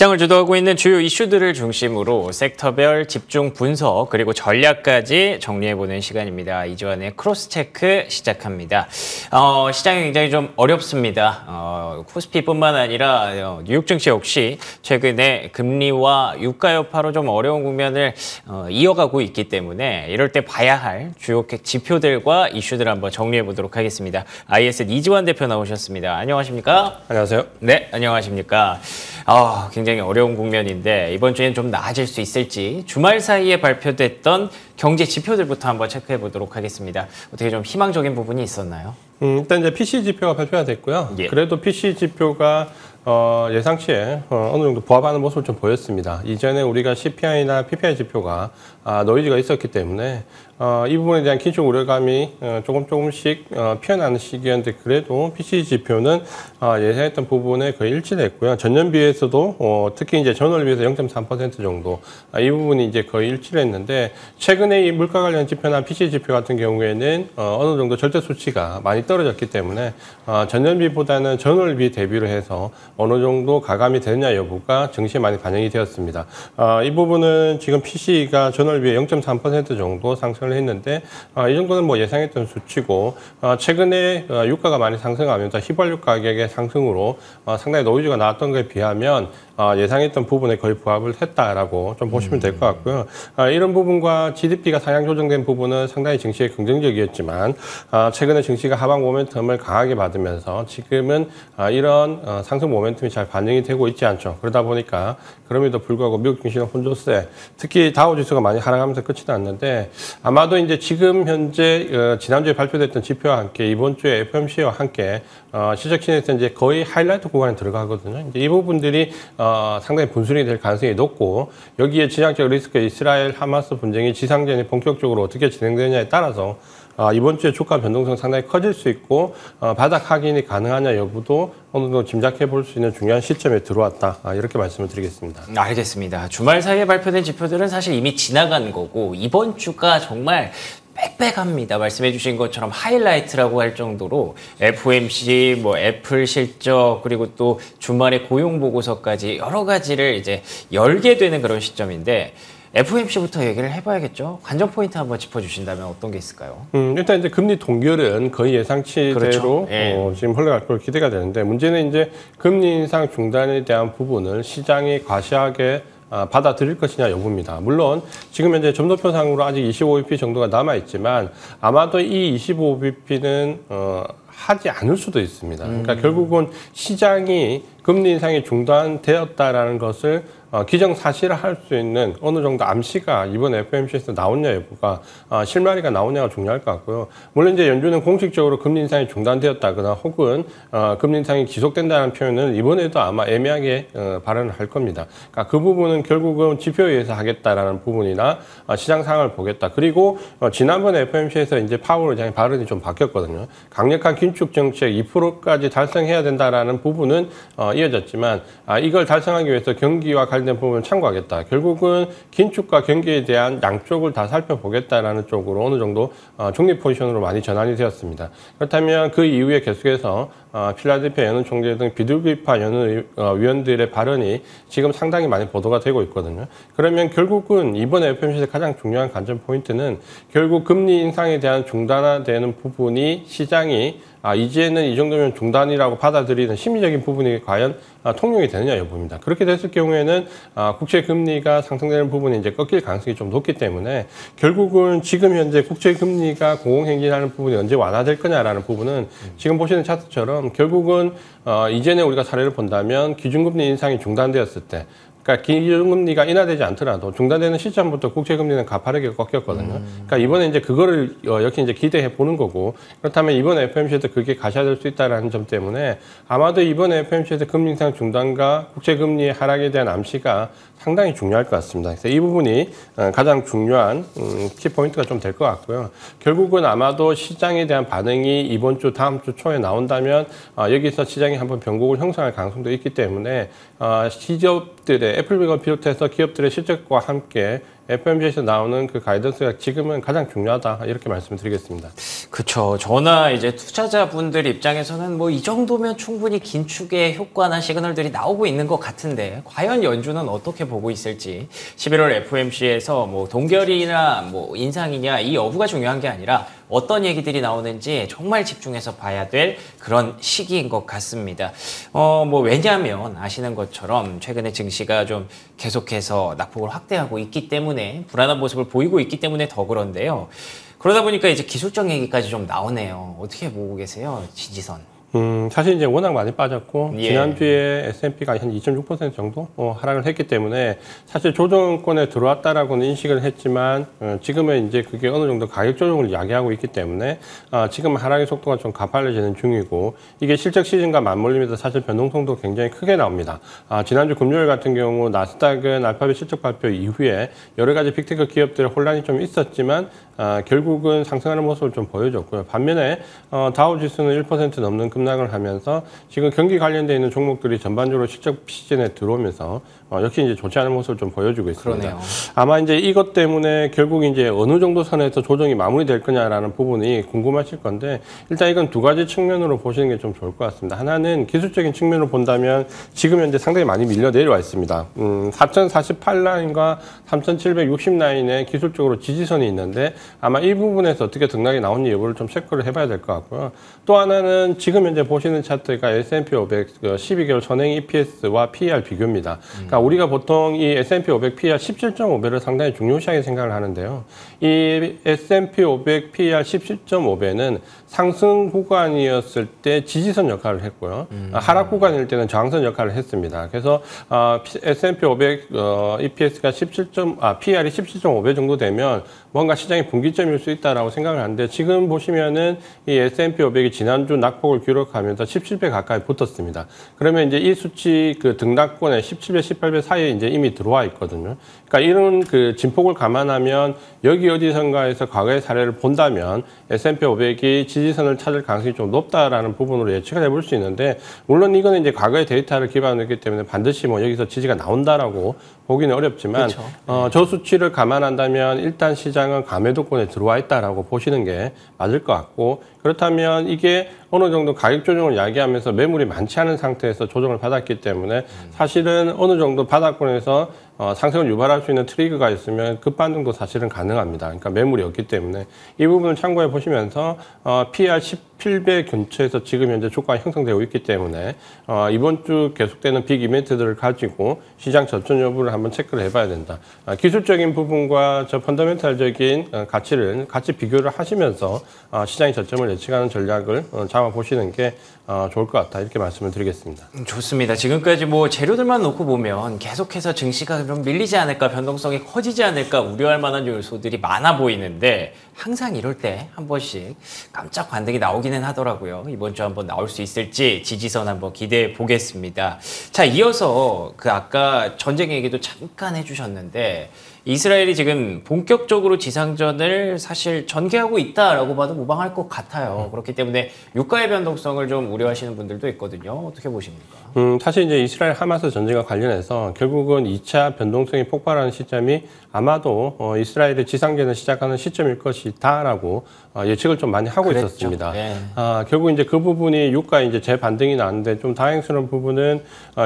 시장을 주도하고 있는 주요 이슈들을 중심으로 섹터별 집중 분석 그리고 전략까지 정리해보는 시간입니다. 이주환의 크로스체크 시작합니다. 시장이 굉장히 좀 어렵습니다. 코스피뿐만 아니라 뉴욕 증시 역시 최근에 금리와 유가 여파로 좀 어려운 국면을 이어가고 있기 때문에 이럴 때 봐야 할 주요 지표들과 이슈들을 한번 정리해보도록 하겠습니다. IS 이주환 대표 나오셨습니다. 안녕하십니까? 안녕하세요. 네, 안녕하십니까? 굉장히 어려운 국면인데 이번 주엔 좀 나아질 수 있을지 주말 사이에 발표됐던 경제 지표들부터 한번 체크해 보도록 하겠습니다. 어떻게 좀 희망적인 부분이 있었나요? 일단 이제 PC 지표가 발표가 됐고요. 예. 그래도 PC 지표가 예상치에 어느 정도 부합하는 모습을 좀 보였습니다. 이전에 우리가 CPI나 PPI 지표가 노이즈가 있었기 때문에 이 부분에 대한 기존 우려감이 조금씩 피어나는 시기였는데 그래도 PC 지표는 예상했던 부분에 거의 일치를 했고요. 전년 비해서도 특히 이제 전월 비해서 0.3% 정도 이 부분이 이제 거의 일치를 했는데 최근에 이 물가 관련 지표나 PC 지표 같은 경우에는 어느 정도 절대 수치가 많이 떨어졌기 때문에 전년비보다는 전월비 대비로 해서 어느 정도 가감이 되느냐 여부가 증시에 많이 반영이 되었습니다. 이 부분은 지금 PC가 전월비에 0.3% 정도 상승을 했는데 이 정도는 뭐 예상했던 수치고 최근에 유가가 많이 상승하면서 휘발유 가격의 상승으로 상당히 노이즈가 나왔던 것에 비하면 예상했던 부분에 거의 부합을 했다라고 좀 보시면 될 것 같고요. 이런 부분과 GDP가 상향 조정된 부분은 상당히 증시에 긍정적이었지만 최근에 증시가 하방 모멘텀을 강하게 받으면서 지금은 이런 상승 모멘텀이 잘 반영이 되고 있지 않죠. 그러다 보니까 그럼에도 불구하고 미국 증시는 혼조세, 특히 다우지수가 많이 하락하면서 끝이 났는데 아마도 이제 지금 현재 지난주에 발표됐던 지표와 함께 이번 주에 FOMC와 함께 시적신에서 이제 거의 하이라이트 구간에 들어가거든요. 이제 이 부분들이 상당히 분수령이 될 가능성이 높고 여기에 지정적 리스크 이스라엘 하마스 분쟁이 지상전이 본격적으로 어떻게 진행되느냐에 따라서 이번 주에 주가 변동성 상당히 커질 수 있고 바닥 확인이 가능하냐 여부도 어느 정도 짐작해 볼 수 있는 중요한 시점에 들어왔다. 이렇게 말씀을 드리겠습니다. 알겠습니다. 주말 사이에 발표된 지표들은 사실 이미 지나간 거고 이번 주가 정말 빽빽합니다. 말씀해 주신 것처럼 하이라이트라고 할 정도로 FOMC, 애플 실적, 그리고 또 주말에 고용 보고서까지 여러 가지를 이제 열게 되는 그런 시점인데 FOMC부터 얘기를 해봐야겠죠. 관전 포인트 한번 짚어주신다면 어떤 게 있을까요? 일단 이제 금리 동결은 거의 예상치대로 그렇죠. 예. 지금 흘러갈 걸 기대가 되는데 문제는 이제 금리 인상 중단에 대한 부분을 시장이 과시하게 받아들일 것이냐 여부입니다. 물론 지금 현재 점도표상으로 아직 25bp 정도가 남아있지만 아마도 이 25bp는 하지 않을 수도 있습니다. 그러니까 결국은 시장이 금리 인상이 중단되었다라는 것을 기정사실화할 수 있는 어느 정도 암시가 이번 FOMC에서 나오냐 여부가 실마리가 나오냐가 중요할 것 같고요. 물론 이제 연준은 공식적으로 금리 인상이 중단되었다거나 혹은 금리 인상이 지속된다는 표현을 이번에도 아마 애매하게 발언을 할 겁니다. 그러니까 그 부분은 결국은 지표에 의해서 하겠다라는 부분이나 시장 상황을 보겠다. 그리고 지난번 FOMC에서 이제 파월 의장의 발언이 좀 바뀌었거든요. 강력한 긴축 정책 2%까지 달성해야 된다라는 부분은 이어졌지만 이걸 달성하기 위해서 경기와 관련된 부분을 참고하겠다. 결국은 긴축과 경기에 대한 양쪽을 다 살펴보겠다라는 쪽으로 어느 정도 중립 포지션으로 많이 전환이 되었습니다. 그렇다면 그 이후에 계속해서 필라델피아 연은 총재 등 비둘기파 연은 위원들의 발언이 지금 상당히 많이 보도가 되고 있거든요. 그러면 결국은 이번 FOMC에서 가장 중요한 관전 포인트는 결국 금리 인상에 대한 중단화되는 부분이 시장이 이제는 이 정도면 중단이라고 받아들이는 심리적인 부분이 과연 통용이 되느냐 여부입니다. 그렇게 됐을 경우에는 국채 금리가 상승되는 부분이 이제 꺾일 가능성이 좀 높기 때문에 결국은 지금 현재 국채 금리가 공공행진하는 부분이 언제 완화될 거냐라는 부분은 지금 보시는 차트처럼 결국은 이전에 우리가 사례를 본다면 기준금리 인상이 중단되었을 때 그러니까 기준금리가 인하되지 않더라도 중단되는 시점부터 국채금리는 가파르게 꺾였거든요. 그러니까 이번에 이제 그거를 역시 이제 기대해 보는 거고 그렇다면 이번 FOMC에서 그게 가셔야될 수 있다라는 점 때문에 아마도 이번 FOMC에서 금리 인상 중단과 국채금리의 하락에 대한 암시가 상당히 중요할 것 같습니다. 그래서 이 부분이 가장 중요한 키포인트가 좀 될 것 같고요. 결국은 아마도 시장에 대한 반응이 이번 주, 다음 주 초에 나온다면 여기서 시장이 한번 변곡을 형성할 가능성도 있기 때문에 기업들의 애플을 비롯해서 기업들의 실적과 함께 FOMC에서 나오는 그 가이던스가 지금은 가장 중요하다 이렇게 말씀드리겠습니다. 그렇죠. 저나 이제 투자자분들 입장에서는 뭐 이 정도면 충분히 긴축의 효과나 시그널들이 나오고 있는 것 같은데 과연 연준은 어떻게 보고 있을지 11월 FOMC에서 뭐 동결이나 뭐 인상이냐 이 여부가 중요한 게 아니라 어떤 얘기들이 나오는지 정말 집중해서 봐야 될 그런 시기인 것 같습니다. 뭐 왜냐하면 아시는 것처럼 최근에 증시가 좀 계속해서 낙폭을 확대하고 있기 때문에 불안한 모습을 보이고 있기 때문에 더 그런데요. 그러다 보니까 이제 기술적 얘기까지 좀 나오네요. 어떻게 보고 계세요? 지지선. 사실 이제 워낙 많이 빠졌고 예. 지난주에 S&P가 한 2.6% 정도 하락을 했기 때문에 사실 조정권에 들어왔다라고는 인식을 했지만 지금은 이제 그게 어느 정도 가격 조정을 야기하고 있기 때문에 지금 하락의 속도가 좀 가팔려지는 중이고 이게 실적 시즌과 맞물리면서 사실 변동성도 굉장히 크게 나옵니다. 지난주 금요일 같은 경우 나스닥은 알파벳 실적 발표 이후에 여러 가지 빅테크 기업들의 혼란이 좀 있었지만 결국은 상승하는 모습을 좀 보여줬고요. 반면에 다우지수는 1% 넘는 급락을 하면서 지금 경기 관련되어 있는 종목들이 전반적으로 실적 시즌에 들어오면서 역시 이제 좋지 않은 모습을 좀 보여주고 있습니다. 그러네요. 아마 이제 이것 때문에 결국 이제 어느 정도 선에서 조정이 마무리될 거냐라는 부분이 궁금하실 건데 일단 이건 두 가지 측면으로 보시는 게 좀 좋을 것 같습니다. 하나는 기술적인 측면으로 본다면 지금 현재 상당히 많이 밀려 내려와 있습니다. 4048라인과 3760라인에 기술적으로 지지선이 있는데 아마 이 부분에서 어떻게 등락이 나오는지 여부를 좀 체크를 해봐야 될 것 같고요. 또 하나는 지금 현재 보시는 차트가 S&P 500 12개월 선행 EPS와 PER 비교입니다. 그러니까 우리가 보통 이 S&P 500 PER 17.5배를 상당히 중요시하게 생각을 하는데요. 이 S&P 500 PER 17.5배는 상승 구간이었을 때 지지선 역할을 했고요. 하락 구간일 때는 저항선 역할을 했습니다. 그래서 S&P 500 EPS가 PER이 17.5배 정도 되면 뭔가 시장의 분기점일 수 있다라고 생각을 하는데 지금 보시면은 이 S&P 500이 지난주 낙폭을 기록하면서 17배 가까이 붙었습니다. 그러면 이제 이 수치 그 등락권에 17배, 18배 사이에 이제 이미 들어와 있거든요. 그러니까 이런 그 진폭을 감안하면 여기 어디선가에서 과거의 사례를 본다면 S&P 500이 지지선을 찾을 가능성이 좀 높다라는 부분으로 예측을 해볼 수 있는데 물론 이거는 이제 과거의 데이터를 기반으로 했기 때문에 반드시 뭐 여기서 지지가 나온다라고 보기는 어렵지만 그렇죠. 저 수치를 감안한다면 일단 시장은 감매도권에 들어와 있다라고 보시는 게 맞을 것 같고 그렇다면 이게 어느 정도 가격 조정을 야기하면서 매물이 많지 않은 상태에서 조정을 받았기 때문에 사실은 어느 정도 바닥권에서 상승을 유발할 수 있는 트리거가 있으면 급반등도 사실은 가능합니다. 그러니까 매물이 없기 때문에 이 부분을 참고해 보시면서 PER 17배 근처에서 지금 현재 주가가 형성되고 있기 때문에 이번 주 계속되는 빅 이벤트들을 가지고 시장 접전 여부를 한번 체크를 해봐야 된다. 기술적인 부분과 저 펀더멘탈적인 가치를 같이 비교를 하시면서 시장의 저점을 예측하는 전략을 잡아보시는 게 좋을 것 같다 이렇게 말씀을 드리겠습니다. 좋습니다. 지금까지 뭐 재료들만 놓고 보면 계속해서 증시가 좀 밀리지 않을까 변동성이 커지지 않을까 우려할 만한 요소들이 많아 보이는데 항상 이럴 때 한 번씩 깜짝 반등이 나오기는 하더라고요. 이번 주 한번 나올 수 있을지 지지선 한번 기대해 보겠습니다. 자, 이어서 그 아까 전쟁 얘기도 잠깐 해주셨는데 이스라엘이 지금 본격적으로 지상전을 사실 전개하고 있다라고 봐도 무방할 것 같아요. 그렇기 때문에 유가의 변동성을 좀 우려하시는 분들도 있거든요. 어떻게 보십니까? 사실 이제 이스라엘 하마스 전쟁과 관련해서 결국은 2차 변동성이 폭발하는 시점이 아마도 이스라엘의 지상전을 시작하는 시점일 것이다라고 예측을 좀 많이 하고 그랬죠. 있었습니다. 네. 결국 이제 그 부분이 유가에 이제 재반등이 나는데 좀 다행스러운 부분은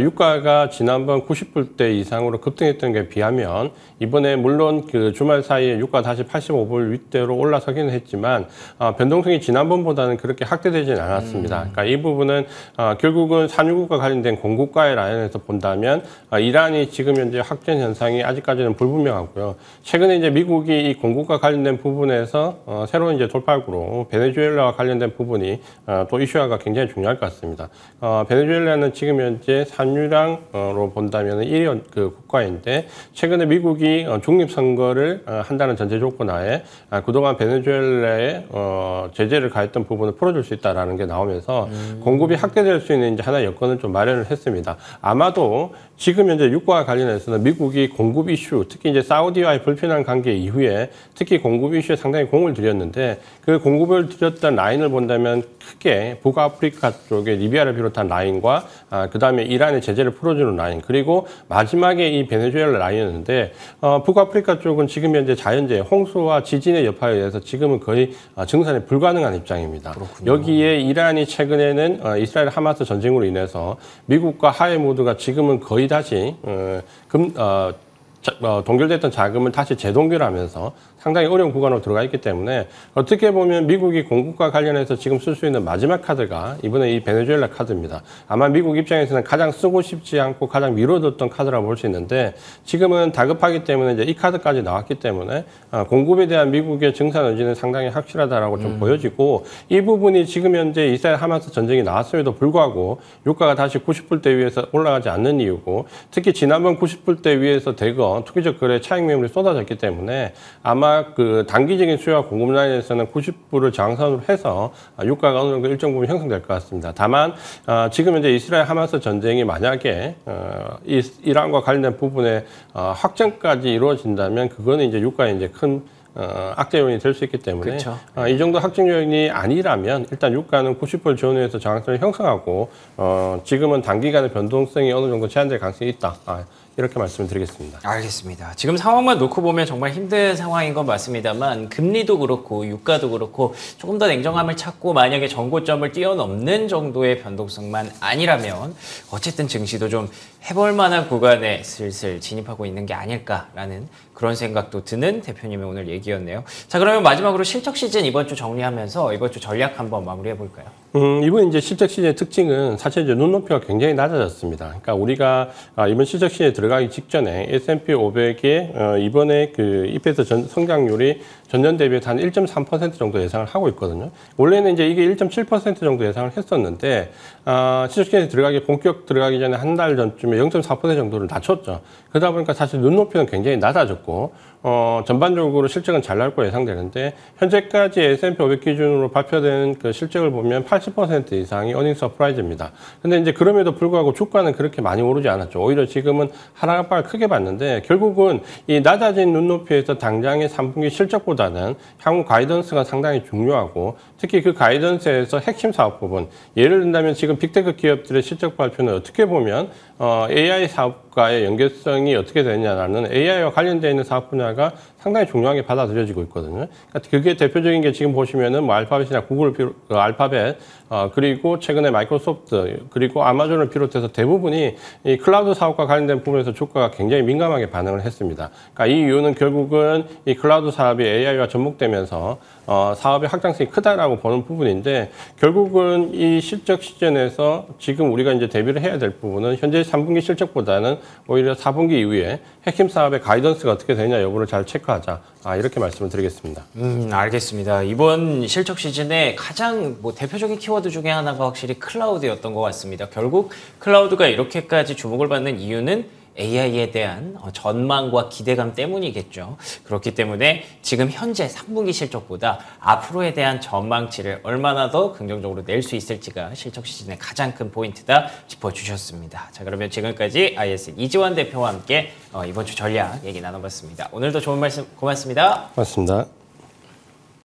유가가 지난번 90불대 이상으로 급등했던 게 비하면 이번에 물론 그 주말 사이에 유가 다시 85불 윗대로 올라서기는 했지만 변동성이 지난번보다는 그렇게 확대되지는 않았습니다. 그러니까 이 부분은 결국은 산유국과 관련된 공급과의 라인에서 본다면 이란이 지금 현재 확전 현상이 아직까지는 불분명하고요. 최근에 이제 미국이 이 공급과 관련된 부분에서 새로운 이제 돌파구로 베네수엘라와 관련된 부분이 또 이슈화가 굉장히 중요할 것 같습니다. 베네수엘라는 지금 현재 산유량으로 본다면 1위 그 국가인데 최근에 미국이 중립선거를 한다는 전제 조건 하에 그동안 베네수엘라에 제재를 가했던 부분을 풀어줄 수 있다라는 게 나오면서 공급이 확대될 수 있는 이제 하나의 여건을 좀 마련을 했습니다. 아마도 지금 현재 유가와 관련해서는 미국이 공급 이슈, 특히 이제 사우디와의 불편한 관계 이후에 특히 공급 이슈에 상당히 공을 들였는데 그 공급을 들였던 라인을 본다면 크게 북아프리카 쪽에 리비아를 비롯한 라인과 그다음에 이란의 제재를 풀어주는 라인 그리고 마지막에 이 베네수엘라 라인이었는데 북아프리카 쪽은 지금 현재 자연재해, 홍수와 지진의 여파에 의해서 지금은 거의 증산이 불가능한 입장입니다. 그렇군요. 여기에 이란이 최근에는 이스라엘 하마스 전쟁으로 인해서 미국과 하해 모두가 지금은 거의 다시 동결됐던 자금을 다시 재동결하면서 상당히 어려운 구간으로 들어가 있기 때문에 어떻게 보면 미국이 공급과 관련해서 지금 쓸 수 있는 마지막 카드가 이번에 이 베네수엘라 카드입니다. 아마 미국 입장에서는 가장 쓰고 싶지 않고 가장 미뤄뒀던 카드라고 볼 수 있는데 지금은 다급하기 때문에 이제 이 카드까지 나왔기 때문에 공급에 대한 미국의 증산 의지는 상당히 확실하다라고 좀 보여지고 이 부분이 지금 현재 이스라엘 하마스 전쟁이 나왔음에도 불구하고 유가가 다시 90불대 위에서 올라가지 않는 이유고 특히 지난번 90불대 위에서 대거 투기적 거래 차익 매물이 쏟아졌기 때문에 아마 그 단기적인 수요와 공급 라인에서는 90불을 저항선으로 해서 유가가 어느 정도 일정 부분 형성될 것 같습니다. 다만 지금 현재 이스라엘 하마스 전쟁이 만약에 이란과 관련된 부분에 확정까지 이루어진다면 그거는 이제 유가에 이제 큰 악재 요인이 될 수 있기 때문에 그렇죠. 이 정도 확정 요인이 아니라면 일단 유가는 90불 전후에서 저항선을 형성하고 지금은 단기간의 변동성이 어느 정도 제한될 가능성이 있다. 이렇게 말씀을 드리겠습니다. 알겠습니다. 지금 상황만 놓고 보면 정말 힘든 상황인 건 맞습니다만 금리도 그렇고 유가도 그렇고 조금 더 냉정함을 찾고 만약에 전고점을 뛰어넘는 정도의 변동성만 아니라면 어쨌든 증시도 좀 해볼 만한 구간에 슬슬 진입하고 있는 게 아닐까라는 그런 생각도 드는 대표님의 오늘 얘기였네요. 자, 그러면 마지막으로 실적 시즌 이번 주 정리하면서 이번 주 전략 한번 마무리해 볼까요? 이번 이제 실적 시즌의 특징은 사실 이제 눈높이가 굉장히 낮아졌습니다. 그러니까 우리가 이번 실적 시즌에 들어가기 직전에 S&P 500의 이번에 그 EPS 성장률이 전년 대비해서 한 1.3% 정도 예상을 하고 있거든요. 원래는 이제 이게 1.7% 정도 예상을 했었는데 실적 시즌에 본격 들어가기 전에 한 달 전쯤에 0.4% 정도를 낮췄죠. 그러다 보니까 사실 눈높이는 굉장히 낮아졌고 전반적으로 실적은 잘 나올 거로 예상되는데 현재까지 S&P 500 기준으로 발표된 그 실적을 보면 80% 이상이 어닝 서프라이즈입니다. 근데 이제 그럼에도 불구하고 주가는 그렇게 많이 오르지 않았죠. 오히려 지금은 하락을 크게 봤는데 결국은 이 낮아진 눈높이에서 당장의 3분기 실적보다는 향후 가이던스가 상당히 중요하고 특히 그 가이던스에서 핵심 사업 부분 예를 든다면 지금 빅테크 기업들의 실적 발표는 어떻게 보면 AI 사업과의 연계성이 어떻게 되느냐라는 AI와 관련되어 있는 사업 분야가 상당히 중요하게 받아들여지고 있거든요. 그러니까 그게 대표적인 게 지금 보시면은 뭐 알파벳이나 구글, 알파벳, 그리고 최근에 마이크로소프트, 그리고 아마존을 비롯해서 대부분이 이 클라우드 사업과 관련된 부분에서 주가가 굉장히 민감하게 반응을 했습니다. 그러니까 이 이유는 결국은 이 클라우드 사업이 AI와 접목되면서 사업의 확장성이 크다라고 보는 부분인데 결국은 이 실적 시즌에서 지금 우리가 이제 대비를 해야 될 부분은 현재 3분기 실적보다는 오히려 4분기 이후에 핵심 사업의 가이던스가 어떻게 되느냐 여부를 잘 체크하자. 이렇게 말씀을 드리겠습니다. 알겠습니다. 이번 실적 시즌에 가장 대표적인 키워드 중에 하나가 확실히 클라우드였던 것 같습니다. 결국 클라우드가 이렇게까지 주목을 받는 이유는 AI에 대한 전망과 기대감 때문이겠죠. 그렇기 때문에 지금 현재 3분기 실적보다 앞으로에 대한 전망치를 얼마나 더 긍정적으로 낼 수 있을지가 실적 시즌의 가장 큰 포인트다 짚어주셨습니다. 자, 그러면 지금까지 IS 이지환 대표와 함께 이번 주 전략 얘기 나눠봤습니다. 오늘도 좋은 말씀 고맙습니다. 고맙습니다.